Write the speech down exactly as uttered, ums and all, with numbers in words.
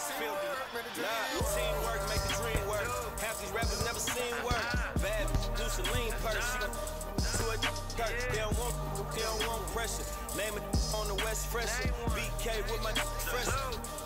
it's filthy. Nah, teamwork make the dream work. Half these rappers never seen work. Bad do some lean purse. She gon' to a dirt. They don't want, they don't want pressure. Name it on the West fresher. B K with my fresh.